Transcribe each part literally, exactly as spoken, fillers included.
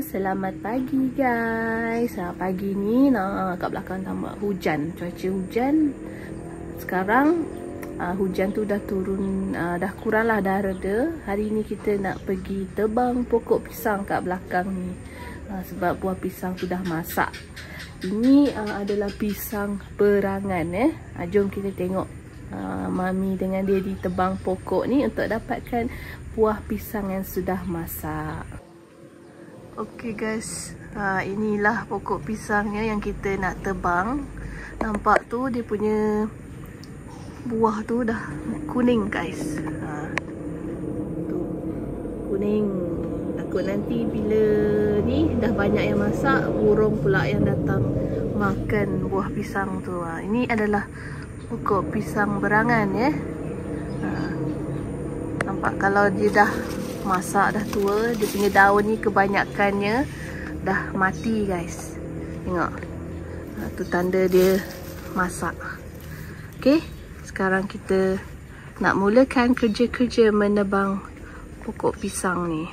selamat pagi guys. Ha, pagi ni nah, kat belakang nampak hujan, cuaca hujan. Sekarang uh, hujan tu dah turun, uh, dah kurang lah, dah reda. Hari ni kita nak pergi tebang pokok pisang kat belakang ni, uh, sebab buah pisang sudah masak. Ini uh, adalah pisang berangan eh. Uh, jom kita tengok uh, Mami dengan Daddy tebang pokok ni untuk dapatkan buah pisang yang sudah masak. Okey guys, ha, inilah pokok pisangnya yang kita nak tebang. Nampak tu dia punya buah tu dah kuning guys. Ha, tu kuning. Takut nanti bila ni dah banyak yang masak, burung pula yang datang makan buah pisang tu. Ha, ini adalah pokok pisang berangan ya. Ha, nampak kalau dia dah masak, dah tua, dia punya daun ni kebanyakannya dah mati guys. Tengok, ha, tu tanda dia masak. Okey, sekarang kita nak mulakan kerja-kerja menebang pokok pisang ni.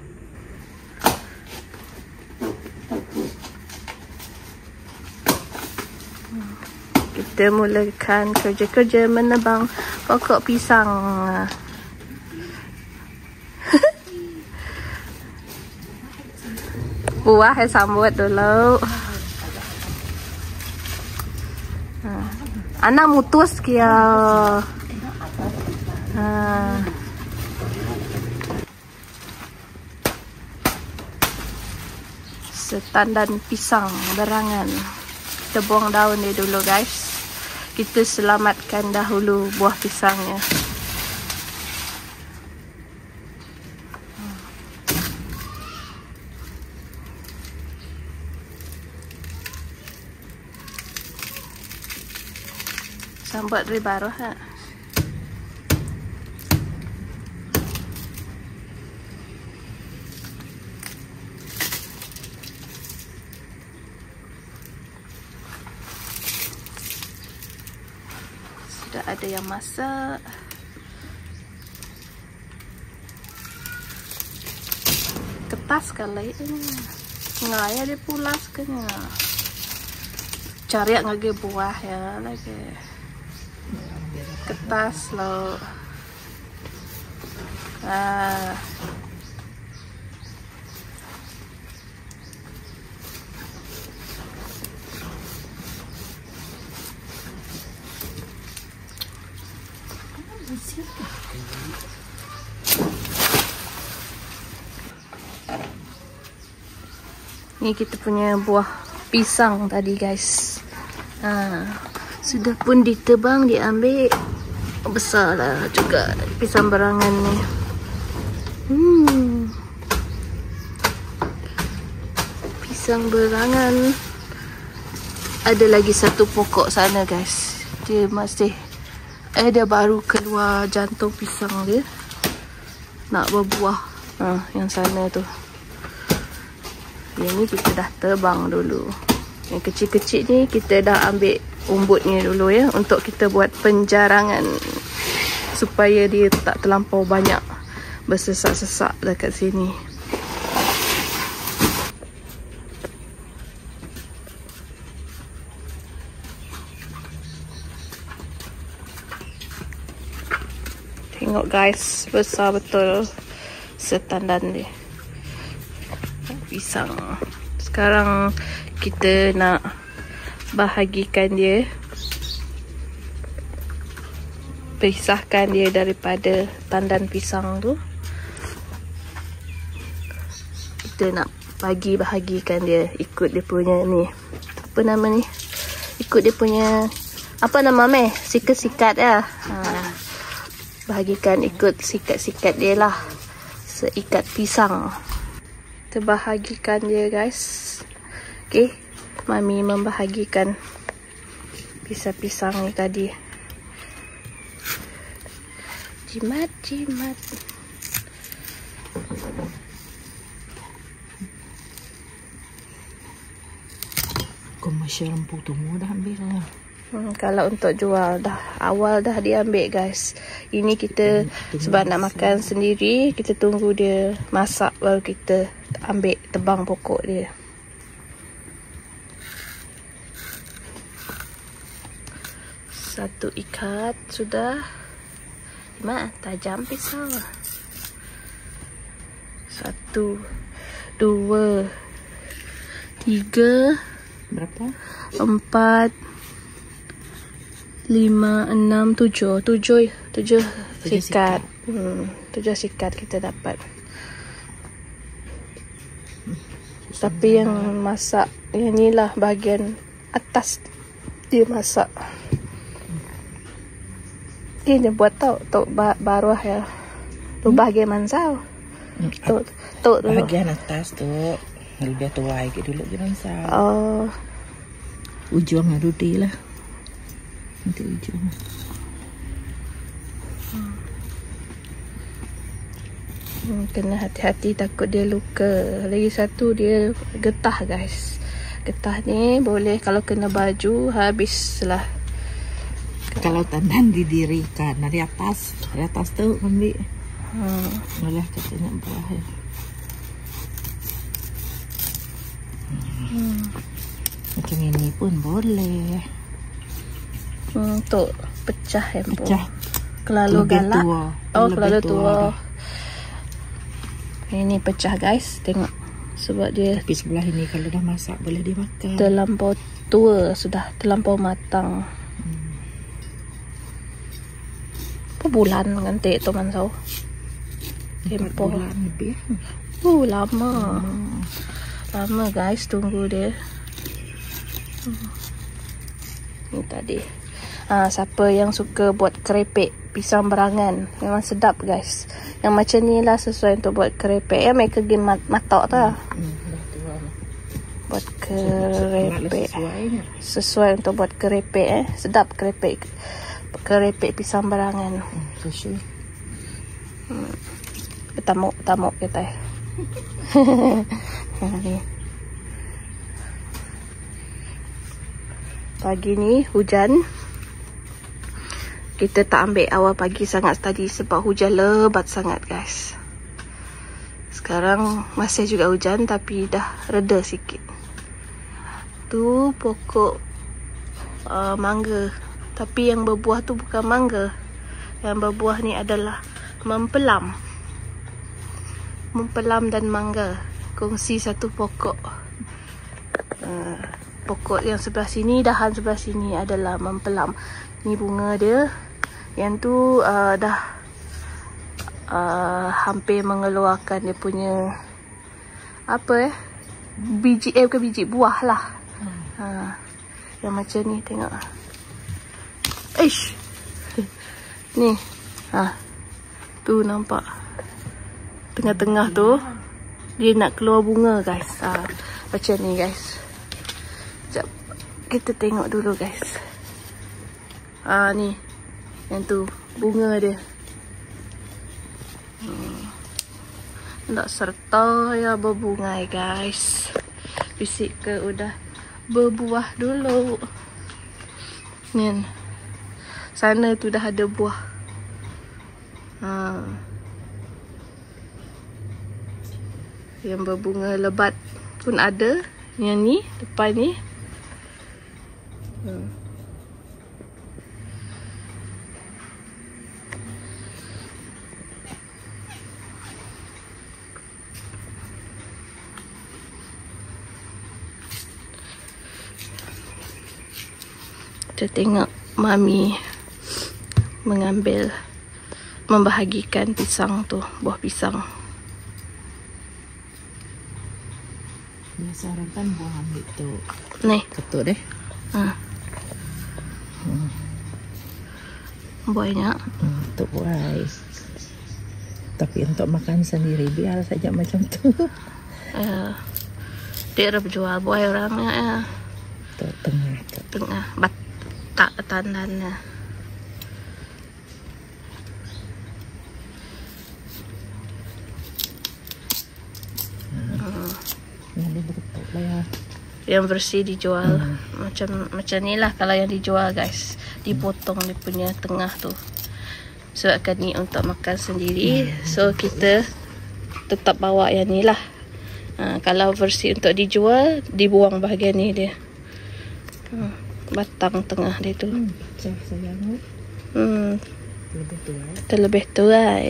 Kita mulakan kerja-kerja menebang pokok pisang. Buah saya sambut dulu. Ha. Anak mutus kia. Ha. Setandan pisang berangan. Kita buang daun dia dulu guys. Kita selamatkan dahulu buah pisangnya. Sambut dari baru ha. Sudah ada yang masak. Ketas kali ini. Ngaya dia pulas kena. Cari ngage buah ya lagi. Ketas lo. Ah. Ni kita punya buah pisang tadi guys. Ah. Sudah pun ditebang, diambil. Besar lah juga pisang berangan ni. Hmm. Pisang berangan. Ada lagi satu pokok sana guys. Dia masih Eh dia baru keluar jantung pisang dia. Nak berbuah. Ha, yang sana tu. Yang ni kita dah tebang dulu. Yang kecil-kecil ni kita dah ambil umbutnya dulu ya, untuk kita buat penjarangan supaya dia tak terlampau banyak bersesak-sesak dekat sini. Tengok guys, besar betul setandan dia pisang. Sekarang kita nak bahagikan dia, pisahkan dia daripada tandan pisang tu. Kita nak bagi bahagikan dia ikut dia punya ni, apa nama ni, ikut dia punya apa nama meh, sikat-sikat ya. Ha. Bahagikan ikut sikat-sikat dia lah, seikat pisang. Kita bahagikan dia guys. Okey, Mami membahagikan pisang-pisang ni tadi. Jimat, jimat. Komersial lampu tu mudah ambil lah. Hmm, kalau untuk jual dah awal dah diambil guys. Ini kita sebab nak makan sendiri, kita tunggu dia masak baru kita ambil tebang pokok dia. Satu ikat sudah. Mak, tajam pisau. Satu, dua, tiga, Berapa? empat, lima, enam, tujuh. Tujuh, tujuh Tujuh sikat. Hmm, tujuh sikat kita dapat. Tapi yang masak, yang ni lah bahagian atas dia masak. Dia buat tau, tok baru ya. Tu bahagian mansau. Tok tok dulu. Bahagian atas tu lebih tuai ke dulu jangan sah. Oh, Ujung adu dia lah. Nanti ujung. hmm, kena hati-hati takut dia luka. Lagi satu dia getah guys. Getah ni boleh kalau kena baju habislah. Kalau tandan didirikan dari atas, dari atas tu ambil. Hmm. Boleh katanya buah ya. Hmm. Macam ini pun boleh. Hmm, tok pecah ya, Pecah. Kelalu Lebih galak. tua. Oh, Lebih kelalu tua tua. dah. Ini pecah guys, tengok. Sebab dia Tapi sebelah ini kalau dah masak boleh dimakan. terlampau tua sudah, terlampau matang. Berapa bulan ngantik tu mansau? Tempoh. Bulan lebih. Uh, lama. Hmm. Lama guys tunggu dia. Hmm. Ni tadi. Ah, siapa yang suka buat kerepek pisang berangan, memang sedap guys. Yang macam ni lah sesuai untuk buat kerepek. Ya, mereka pergi mat matok tu. Hmm, dah tua lah. Buat kerepek. Sesuai. Sesuai untuk buat kerepek eh. Sedap kerepek. Kerepek pisang berangan. Hmm, sesuai. Hmm. Tamuk, tamuk kita. Ni. Pagi ni hujan. Kita tak ambil awal pagi sangat tadi sebab hujan lebat sangat guys. Sekarang masih juga hujan tapi dah reda sikit. Tu pokok uh, mangga. Tapi yang berbuah tu bukan mangga. Yang berbuah ni adalah mempelam. Mempelam dan mangga. Kongsi satu pokok. Uh, pokok yang sebelah sini, dahan sebelah sini adalah mempelam. Ni bunga dia. Yang tu uh, dah uh, hampir mengeluarkan dia punya apa eh? Biji eh bukan biji, buah lah. Hmm. Uh, yang macam ni tengok. Ish. Ni. Ha. Tu nampak. Tengah-tengah tu dia nak keluar bunga guys. Ha. Macam ni guys. Sekejap. Kita tengok dulu guys. Ah ni. Yang tu bunga dia. Hmm. Tak serta ya berbunga guys. Bisik ke udah berbuah dulu. Ni. Sana tu dah ada buah. Ha. Yang berbunga lebat pun ada. Yang ni, depan ni. Hmm. Kita tengok Mami mengambil, membahagikan pisang tu, buah pisang. Biasa orang kan buah ambil tu. Ni. Ketuk deh. Ha. Hmm. Banyak. Hmm, untuk buai. Tapi untuk makan sendiri biar saja macam tu. Uh, dia ada berjual buai orangnya ya. Tu tengah tu. Tengah bat tak tandannya. Hmm. Nanti betul lah ya. Yang bersih dijual. Hmm. Macam macam ni lah kalau yang dijual guys. Dipotong dia punya tengah tu. Sebabkan ni untuk makan sendiri. Hmm. So kita tetap bawa yang ni lah. Ha, kalau versi untuk dijual, dibuang bahagian ni dia. Ha, batang tengah dia tu. Hmm, sayang. Hmm. Lebih tuai. Terlebih tuai.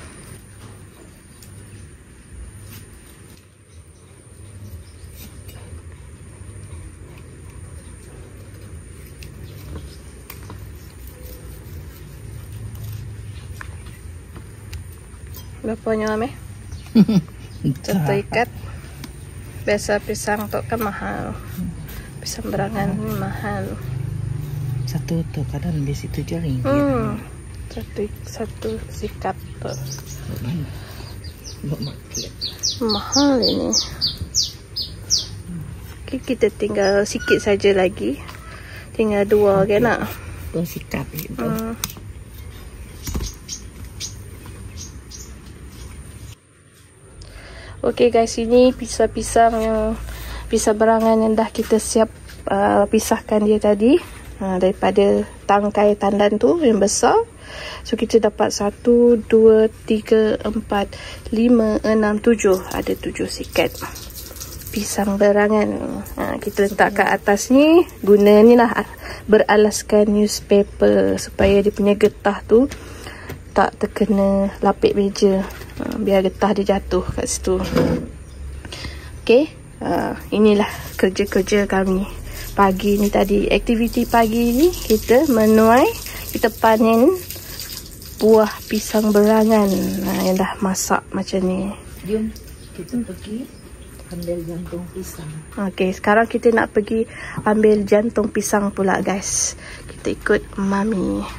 Berapanya Ameh? Satu ikat. Biasa pisang tu kan mahal. Pisang berangan ni mahal. Satu tu kadang di situ je ringgit. Hmm. Satu satu sikat tu. Buat market. Mahal ini. Okay, kita tinggal sikit saja lagi. Tinggal dua okay. Kan nak? Dua sikat itu. Hmm. Okay guys, ini pisang-pisang yang pisang berangan yang dah kita siap uh, pisahkan dia tadi uh, daripada tangkai tandan tu yang besar. So kita dapat satu, dua, tiga, empat, lima, enam, tujuh. Ada tujuh sikat pisang berangan. Uh, kita letak kat atas ni. Guna ni lah beralaskan newspaper supaya dia punya getah tu tak terkena lapik meja. Uh, biar getah dia jatuh kat situ. Okay. Uh, inilah kerja-kerja kami pagi ni tadi. Aktiviti pagi ni kita menuai, kita panen buah pisang berangan uh, yang dah masak macam ni. Jom kita pergi ambil jantung pisang. Okay, sekarang kita nak pergi ambil jantung pisang pula guys. Kita ikut Mami.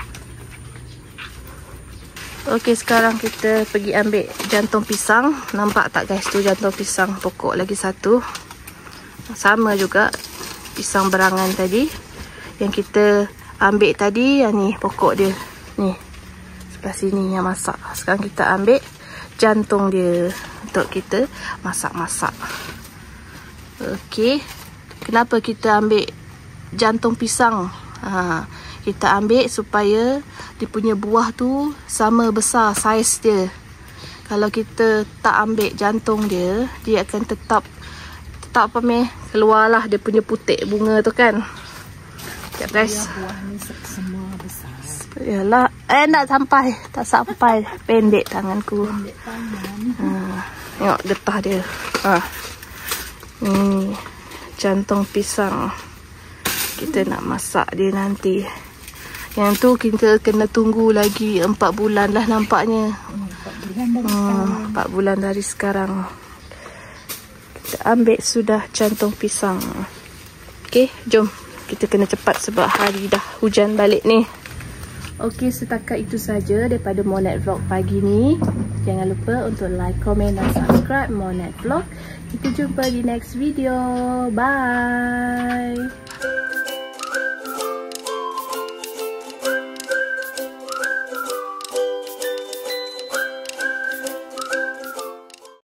Okey, sekarang kita pergi ambil jantung pisang. Nampak tak guys tu jantung pisang pokok lagi satu. Sama juga pisang berangan tadi. Yang kita ambil tadi, yang ni pokok dia. Ni. Sebelah sini yang masak. Sekarang kita ambil jantung dia untuk kita masak-masak. Okey. Kenapa kita ambil jantung pisang? Ha, kita ambil supaya dia punya buah tu sama besar saiz dia. Kalau kita tak ambil jantung dia, dia akan tetap tetap apa meh keluarlah dia punya putik bunga tu kan. Sekejap guys. Buah ni semua besar. Yalah, eh nak sampai, tak sampai. Pendek tanganku. Pendek tangan. Ha, tengok getah dia. Ha. Ni jantung pisang. Kita nak masak dia nanti. Yang tu kita kena tunggu lagi empat bulan lah nampaknya. empat bulan dari hmm, sekarang. empat bulan dari sekarang. Kita ambil sudah jantung pisang. Okey, jom. Kita kena cepat sebab hari dah hujan balik ni. Okey, setakat itu saja daripada Monet Vlog pagi ni. Jangan lupa untuk like, komen dan subscribe Monet Vlog. Kita jumpa di next video. Bye.